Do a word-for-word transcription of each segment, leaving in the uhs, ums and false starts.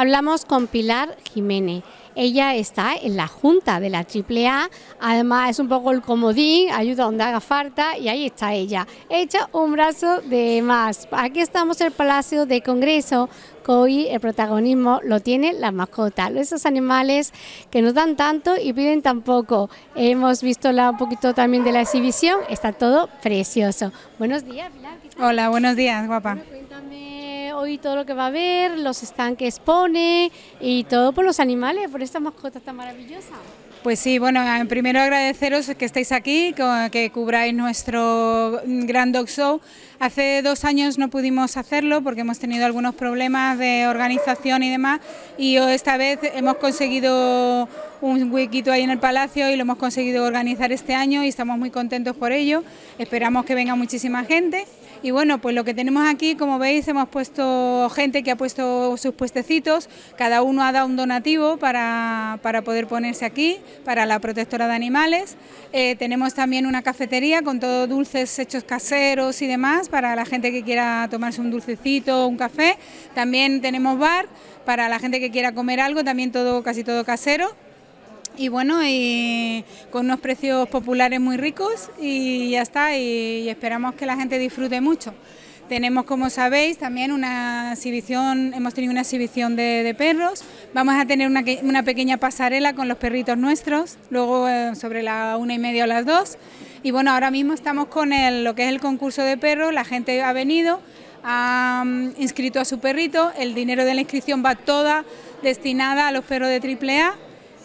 hablamos con Pilar Jiménez. Ella está en la Junta de la Triple A, además es un poco el comodín, ayuda donde haga falta y ahí está ella. Echa un brazo de más. Aquí estamos en el Palacio de Congreso, que hoy el protagonismo lo tienen las mascotas, esos animales que nos dan tanto y piden tan poco. Hemos visto la, un poquito también de la exhibición, está todo precioso. Buenos días, Pilar. Hola, buenos días, guapa. Bueno, cuéntame hoy todo lo que va a haber, los stands que expone y todo por los animales, por estas mascotas tan maravillosas. Pues sí, bueno, primero agradeceros que estéis aquí, que, que cubráis nuestro Gran Dog Show. Hace dos años no pudimos hacerlo porque hemos tenido algunos problemas de organización y demás, y esta vez hemos conseguido un huequito ahí en el Palacio y lo hemos conseguido organizar este año y estamos muy contentos por ello. Esperamos que venga muchísima gente. Y bueno, pues lo que tenemos aquí, como veis, hemos puesto gente que ha puesto sus puestecitos, cada uno ha dado un donativo para, para poder ponerse aquí, para la protectora de animales. Eh, tenemos también una cafetería con todos dulces hechos caseros y demás, para la gente que quiera tomarse un dulcecito, un café. También tenemos bar para la gente que quiera comer algo, también todo, casi todo casero. Y bueno, y con unos precios populares muy ricos y ya está, y, y esperamos que la gente disfrute mucho. Tenemos, como sabéis, también una exhibición, hemos tenido una exhibición de, de perros, vamos a tener una, una pequeña pasarela con los perritos nuestros, luego eh, sobre la una y media o las dos, y bueno, ahora mismo estamos con el, lo que es el concurso de perros, la gente ha venido, ha um, inscrito a su perrito, el dinero de la inscripción va toda destinada a los perros de Triple A.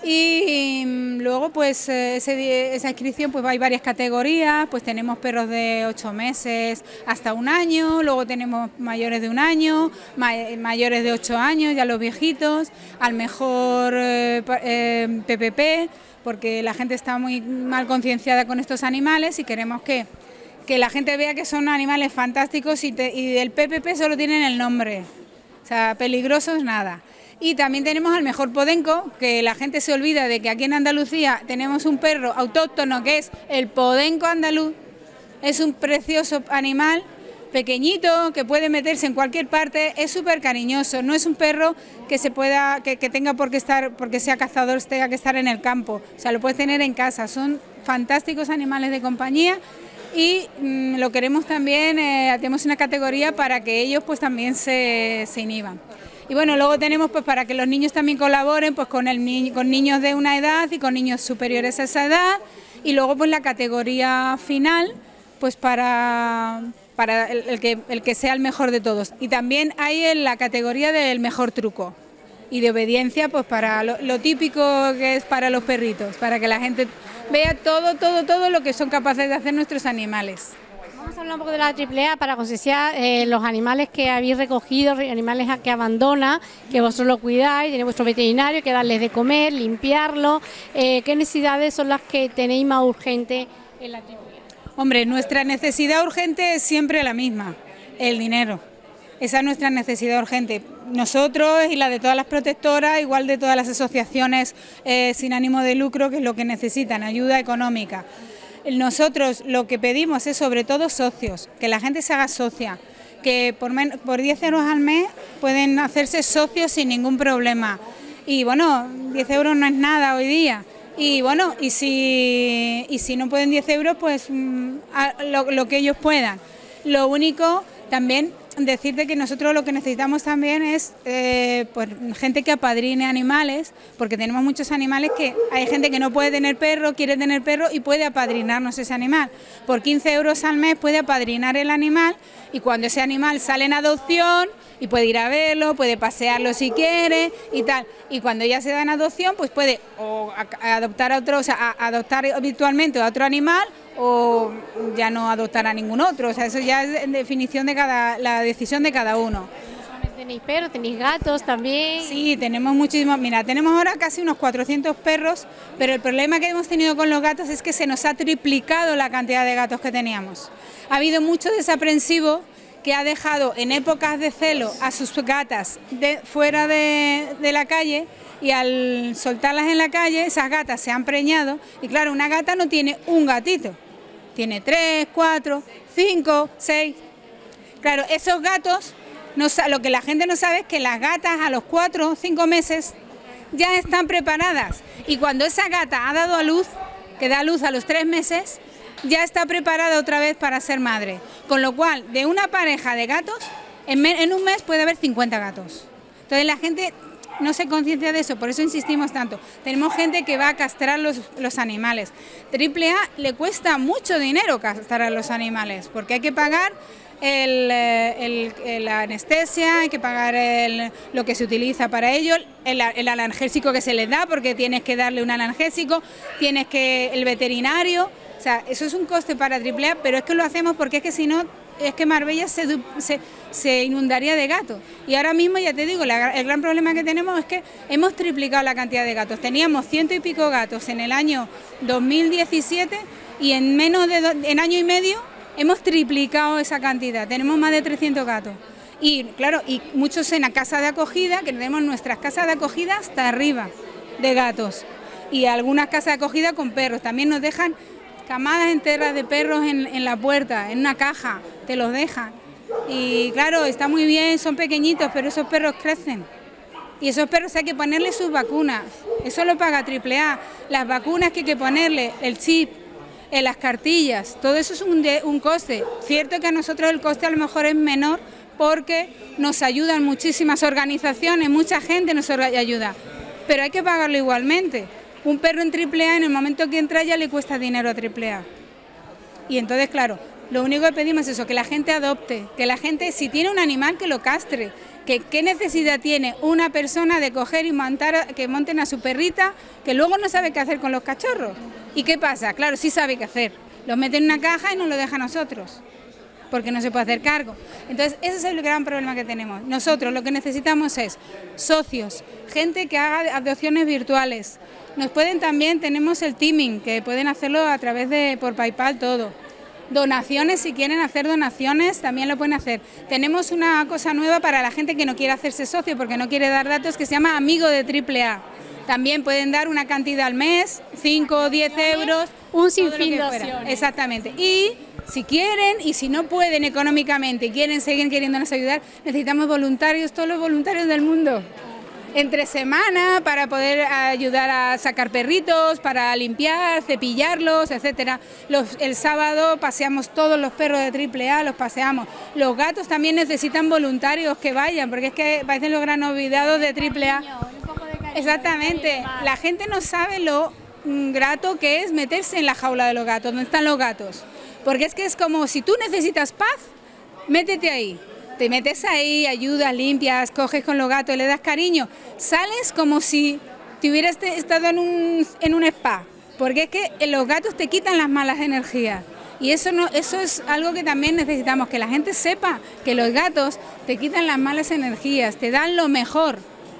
Y luego pues ese, esa inscripción pues hay varias categorías, pues tenemos perros de ocho meses hasta un año, luego tenemos mayores de un año, may, mayores de ocho años, ya los viejitos, al mejor eh, eh, P P P, porque la gente está muy mal concienciada con estos animales y queremos que, que la gente vea que son animales fantásticos y, te, y del P P P solo tienen el nombre, o sea, peligrosos nada. Y también tenemos al mejor podenco, que la gente se olvida de que aquí en Andalucía tenemos un perro autóctono que es el podenco andaluz. Es un precioso animal, pequeñito, que puede meterse en cualquier parte, es súper cariñoso, no es un perro que se pueda, que, que tenga por qué estar, porque sea cazador, tenga que estar en el campo, o sea, lo puedes tener en casa, son fantásticos animales de compañía. Y mmm, lo queremos también, eh, tenemos una categoría para que ellos pues también se, se inhiban. Y bueno, luego tenemos pues para que los niños también colaboren pues con, el ni con niños de una edad y con niños superiores a esa edad, y luego pues la categoría final pues para, para el, el, que, el que sea el mejor de todos. Y también hay en la categoría del mejor truco y de obediencia pues para lo, lo típico que es para los perritos, para que la gente vea todo, todo, todo lo que son capaces de hacer nuestros animales. Vamos a hablar un poco de la Triple A para concienciar eh, los animales que habéis recogido, animales que abandona, que vosotros lo cuidáis, tenéis vuestro veterinario, hay que darles de comer, limpiarlo. Eh, ¿Qué necesidades son las que tenéis más urgentes en la Triple A? Hombre, nuestra necesidad urgente es siempre la misma, el dinero. Esa es nuestra necesidad urgente. Nosotros y la de todas las protectoras, igual de todas las asociaciones eh, sin ánimo de lucro, que es lo que necesitan, ayuda económica. Nosotros lo que pedimos es sobre todo socios, que la gente se haga socia, que por, por diez euros al mes pueden hacerse socios sin ningún problema. Y bueno, diez euros no es nada hoy día. Y bueno, y si, y si no pueden diez euros, pues lo, lo que ellos puedan. Lo único también decirte que nosotros lo que necesitamos también es eh, pues, gente que apadrine animales, porque tenemos muchos animales que hay gente que no puede tener perro, quiere tener perro y puede apadrinarnos ese animal. Por quince euros al mes puede apadrinar el animal, y cuando ese animal sale en adopción y puede ir a verlo, puede pasearlo si quiere y tal, y cuando ya se da en adopción pues puede o adoptar a otro, o sea, a adoptar habitualmente a otro animal, o ya no adoptar a ningún otro, o sea, eso ya es en definición de cada, la decisión de cada uno. ¿Tenéis perros, tenéis gatos también? Sí, tenemos muchísimos, mira, tenemos ahora casi unos cuatrocientos perros, pero el problema que hemos tenido con los gatos es que se nos ha triplicado la cantidad de gatos que teníamos. Ha habido mucho desaprensivo que ha dejado en épocas de celo a sus gatas de, fuera de, de la calle, y al soltarlas en la calle esas gatas se han preñado, y claro, una gata no tiene un gatito, tiene tres, cuatro, cinco, seis. Claro, esos gatos no, lo que la gente no sabe es que las gatas a los cuatro o cinco meses ya están preparadas. Y cuando esa gata ha dado a luz, que da a luz a los tres meses, ya está preparada otra vez para ser madre. Con lo cual, de una pareja de gatos, en, en un mes puede haber cincuenta gatos. Entonces la gente no se conciencia de eso, por eso insistimos tanto. Tenemos gente que va a castrar los, los animales. Triple A le cuesta mucho dinero castrar a los animales, porque hay que pagar el, el, el, la anestesia, hay que pagar el, lo que se utiliza para ello, el, el analgésico que se les da, porque tienes que darle un analgésico, tienes que el veterinario, o sea, eso es un coste para Triple A, pero es que lo hacemos porque es que si no, es que Marbella se, se, se inundaría de gatos. Y ahora mismo, ya te digo, la, el gran problema que tenemos es que hemos triplicado la cantidad de gatos. Teníamos ciento y pico gatos en el año dos mil diecisiete y en menos de do, en año y medio hemos triplicado esa cantidad. Tenemos más de trescientos gatos. Y claro, y muchos en la casa de acogida, que tenemos nuestras casas de acogida hasta arriba de gatos. Y algunas casas de acogida con perros. También nos dejan camadas enteras de perros en, en la puerta, en una caja, te los dejan. Y claro, está muy bien, son pequeñitos, pero esos perros crecen. Y esos perros hay que ponerle sus vacunas, eso lo paga Triple A. Las vacunas que hay que ponerle, el chip, eh, las cartillas, todo eso es un, de, un coste. Cierto que a nosotros el coste a lo mejor es menor porque nos ayudan muchísimas organizaciones, mucha gente nos ayuda, pero hay que pagarlo igualmente. Un perro en Triple A en el momento que entra ya le cuesta dinero a Triple A. Y entonces, claro, lo único que pedimos es eso, que la gente adopte, que la gente, si tiene un animal, que lo castre. Que, ¿Qué necesidad tiene una persona de coger y montar, que monten a su perrita, que luego no sabe qué hacer con los cachorros? ¿Y qué pasa? Claro, sí sabe qué hacer. Los mete en una caja y nos lo deja a nosotros, porque no se puede hacer cargo. Entonces, ese es el gran problema que tenemos. Nosotros lo que necesitamos es socios, gente que haga adopciones virtuales. Nos pueden también, tenemos el teaming, que pueden hacerlo a través de, por PayPal, todo. Donaciones, si quieren hacer donaciones, también lo pueden hacer. Tenemos una cosa nueva para la gente que no quiere hacerse socio, porque no quiere dar datos, que se llama Amigo de Triple A. También pueden dar una cantidad al mes, cinco o diez euros. Un sinfín de opciones. Exactamente. Y si quieren, y si no pueden económicamente y quieren seguir queriéndonos ayudar, necesitamos voluntarios, todos los voluntarios del mundo. Entre semana para poder ayudar a sacar perritos, para limpiar, cepillarlos, etcétera. Los, el sábado paseamos todos los perros de Triple A, los paseamos. Los gatos también necesitan voluntarios que vayan, porque es que parecen los gran olvidados de Triple A. Exactamente, la gente no sabe lo grato que es meterse en la jaula de los gatos, donde están los gatos. Porque es que es como si tú necesitas paz, métete ahí. Te metes ahí, ayudas, limpias, coges con los gatos, le das cariño, sales como si te hubieras estado en un, en un spa, porque es que los gatos te quitan las malas energías y eso, no, eso es algo que también necesitamos, que la gente sepa que los gatos te quitan las malas energías, te dan lo mejor.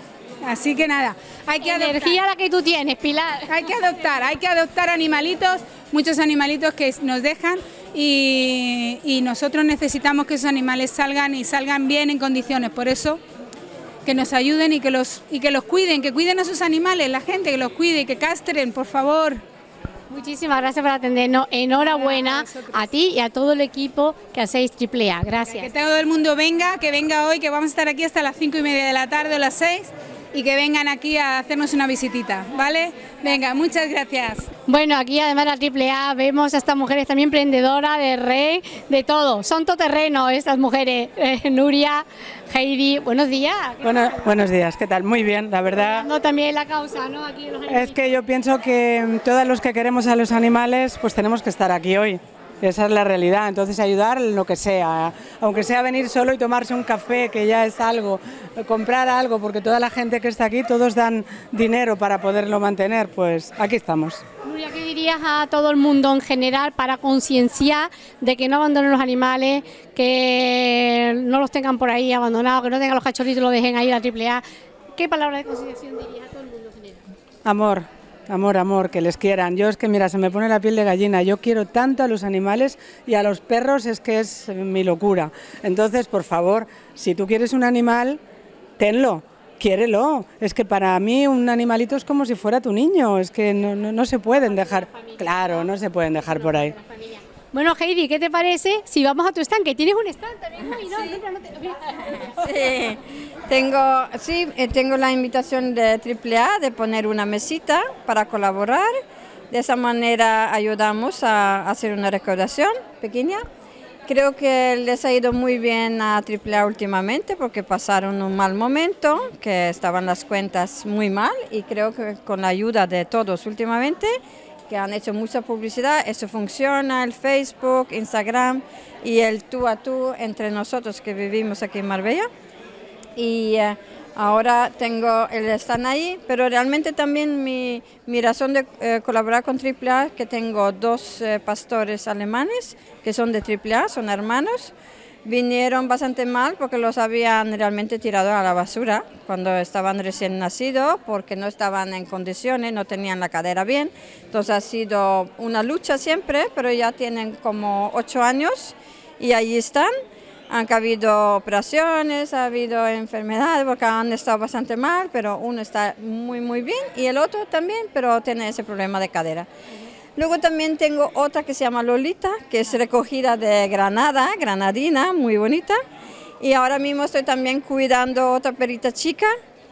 Así que nada, hay que adoptar. Energía la que tú tienes, Pilar. Hay que adoptar, hay que adoptar animalitos, muchos animalitos que nos dejan. Y, y nosotros necesitamos que esos animales salgan y salgan bien en condiciones, por eso que nos ayuden y que los y que los cuiden, que cuiden a sus animales, la gente que los cuide y que castren, por favor. Muchísimas gracias por atendernos, enhorabuena a ti y a todo el equipo que hacéis Triple A, gracias. Que todo el mundo venga, que venga hoy, que vamos a estar aquí hasta las cinco y media de la tarde o las seis y que vengan aquí a hacernos una visitita, ¿vale? Venga, muchas gracias. Bueno, aquí además de la Triple A vemos a estas mujeres también emprendedoras, de rey, de todo. Son todoterreno estas mujeres. Eh, Nuria, Heidi, buenos días. Bueno, buenos días, ¿qué tal? Muy bien, la verdad. No, también la causa, ¿no? Aquí los es que yo pienso que todos los que queremos a los animales, pues tenemos que estar aquí hoy. Esa es la realidad, entonces ayudar en lo que sea, aunque sea venir solo y tomarse un café, que ya es algo, comprar algo, porque toda la gente que está aquí, todos dan dinero para poderlo mantener, pues aquí estamos. Nuria, ¿qué dirías a todo el mundo en general para concienciar de que no abandonen los animales, que no los tengan por ahí abandonados, que no tengan los cachorritos y los dejen ahí a la Triple A? ¿Qué palabra de concienciación dirías a todo el mundo en general? Amor. Amor, amor, que les quieran. Yo es que, mira, se me pone la piel de gallina. Yo quiero tanto a los animales y a los perros es que es mi locura. Entonces, por favor, si tú quieres un animal, tenlo, quiérelo. Es que para mí un animalito es como si fuera tu niño. Es que no, no, no se pueden dejar, claro, no se pueden dejar por ahí. Bueno, Heidi, ¿qué te parece si vamos a tu stand? Que tienes un stand también. Uy, no, Sí. no, no te- Sí, tengo, sí, eh, tengo la invitación de Triple A de poner una mesita para colaborar. De esa manera ayudamos a hacer una recaudación pequeña. Creo que les ha ido muy bien a Triple A últimamente porque pasaron un mal momento, que estaban las cuentas muy mal, y creo que con la ayuda de todos últimamente, que han hecho mucha publicidad, eso funciona, el Facebook, Instagram y el tú a tú entre nosotros que vivimos aquí en Marbella. Y eh, ahora tengo el stand ahí, pero realmente también mi, mi razón de eh, colaborar con Triple A, que tengo dos eh, pastores alemanes que son de Triple A, son hermanos. Vinieron bastante mal porque los habían realmente tirado a la basura cuando estaban recién nacidos, porque no estaban en condiciones, no tenían la cadera bien. Entonces ha sido una lucha siempre, pero ya tienen como ocho años y ahí están. Han habido operaciones, ha habido enfermedades porque han estado bastante mal, pero uno está muy muy bien y el otro también, pero tiene ese problema de cadera. Luego también tengo otra que se llama Lolita, que es recogida de Granada, granadina, muy bonita. Y ahora mismo estoy también cuidando otra perrita chica,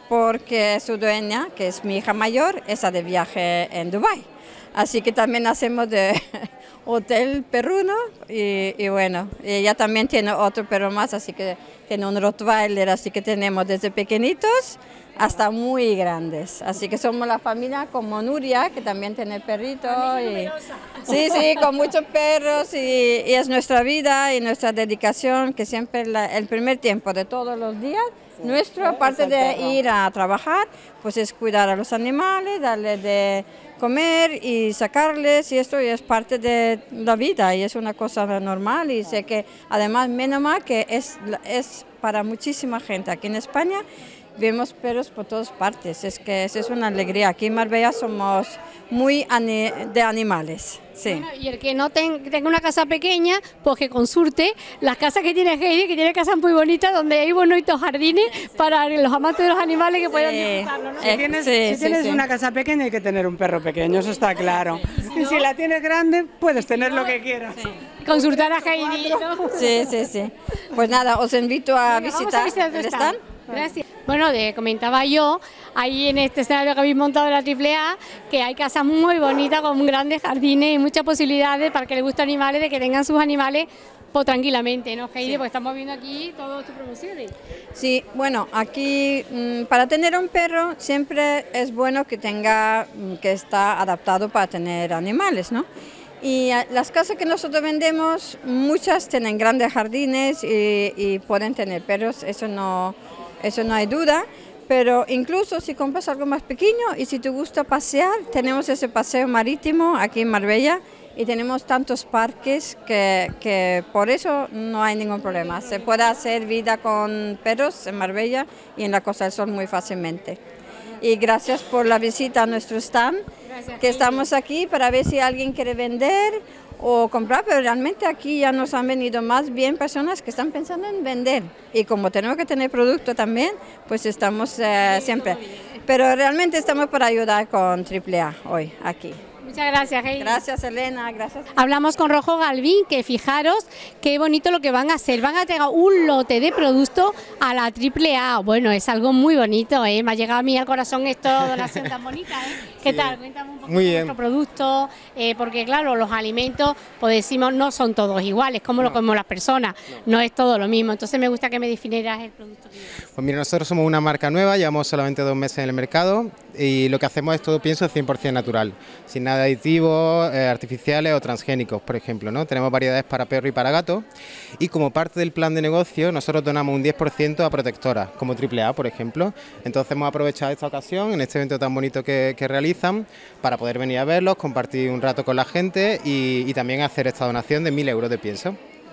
porque su dueña, que es mi hija mayor, está de viaje en Dubái. Así que también hacemos de hotel perruno y, y bueno, ella también tiene otro perro más, así que tiene un Rottweiler, así que tenemos desde pequeñitos hasta muy grandes. Así que somos la familia como Nuria, que también tiene perrito. Y, sí, sí, con muchos perros y, y es nuestra vida y nuestra dedicación, que siempre la, el primer tiempo de todos los días, sí, nuestro, aparte de ir a trabajar, pues es cuidar a los animales, darles de comer y sacarles, y esto es parte de la vida y es una cosa normal, y sé que además menos mal que es, es para muchísima gente aquí en España. Vemos perros por todas partes, es que eso es una alegría. Aquí en Marbella somos muy ani de animales. Sí. Bueno, y el que no ten, tenga una casa pequeña, pues que consulte las casas que tiene Heidi, que tiene casas muy bonitas, donde hay bonitos jardines para los amantes de los animales que sí. puedan disfrutarlo, ¿no? Si tienes, sí, si tienes sí, una sí. casa pequeña hay que tener un perro pequeño, eso está claro. Y si la tienes grande, puedes tener lo que quieras. Sí. Consultar a Heidi, ¿no? Sí, sí, sí. Pues nada, os invito a Venga, visitar, a visitar el stand. Gracias. Bueno, de, comentaba yo, ahí en este escenario que habéis montado de la Triple A, que hay casas muy bonitas con grandes jardines y muchas posibilidades para que les gusten animales, de que tengan sus animales pues, tranquilamente, ¿no, Heidi? Sí. Porque estamos viendo aquí todas tus promociones. Sí, bueno, aquí mmm, para tener un perro siempre es bueno que tenga, que está adaptado para tener animales, ¿no? Y las casas que nosotros vendemos, muchas tienen grandes jardines y, y pueden tener perros, eso no, eso no hay duda, pero incluso si compras algo más pequeño y si te gusta pasear, tenemos ese paseo marítimo aquí en Marbella y tenemos tantos parques que, que por eso no hay ningún problema. Se puede hacer vida con perros en Marbella y en la Costa del Sol muy fácilmente. Y gracias por la visita a nuestro stand, gracias, que estamos aquí para ver si alguien quiere vender o comprar, pero realmente aquí ya nos han venido más bien personas que están pensando en vender, y como tenemos que tener producto también, pues estamos eh, siempre, pero realmente estamos para ayudar con Triple A hoy aquí. Muchas gracias, Heidi. Gracias, Elena, gracias. Hablamos con Rojo Galvín, que fijaros qué bonito lo que van a hacer. Van a tener un lote de productos a la Triple A. Bueno, es algo muy bonito, ¿eh? Me ha llegado a mí al corazón esta donación tan bonita, ¿eh? ¿Qué sí. tal? Cuéntame un poco de nuestro producto, eh, porque claro, los alimentos, pues decimos, no son todos iguales, como no. lo comemos las personas, no. no es todo lo mismo. Entonces me gusta que me definieras el producto. Pues mira, nosotros somos una marca nueva, llevamos solamente dos meses en el mercado y lo que hacemos es todo pienso cien por cien natural, sin nada de aditivos, eh, artificiales o transgénicos, por ejemplo, ¿no? Tenemos variedades para perro y para gato, y como parte del plan de negocio nosotros donamos un diez por ciento a protectoras, como Triple A, por ejemplo. Entonces hemos aprovechado esta ocasión, en este evento tan bonito que, que realizan, para poder venir a verlos, compartir un rato con la gente y, y también hacer esta donación de mil euros de pienso.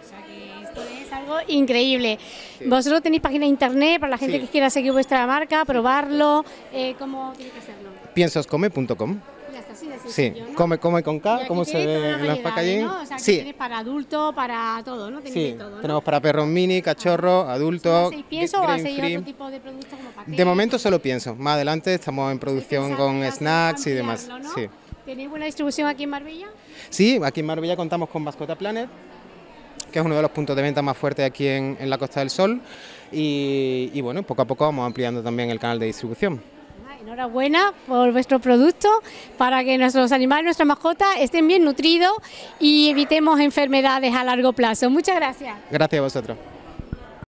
Increíble. Sí. Vosotros tenéis página de internet para la gente sí. que quiera seguir vuestra marca, probarlo, eh, ¿cómo tiene que hacerlo? piensoscome punto com. Ya está, así de Sí, sencillo, ¿no? come, come con K, como se ve en los packaging. ¿no? O sea, que sí. tienes para adultos, para todo, ¿no? Sí, todo, ¿no? Tenemos para perros mini, cachorros, adultos. ¿Hacéis pienso o hacéis otro tipo de productos como paquetes? De momento solo pienso, más adelante estamos en producción con snacks y demás. ¿no? Sí. ¿Tenéis buena distribución aquí en Marbella? Sí, aquí en Marbella contamos con Mascota Planet, que es uno de los puntos de venta más fuertes aquí en, en la Costa del Sol, y, y bueno, poco a poco vamos ampliando también el canal de distribución. Enhorabuena por vuestro producto, para que nuestros animales, nuestras mascotas estén bien nutridos y evitemos enfermedades a largo plazo. Muchas gracias. Gracias a vosotros.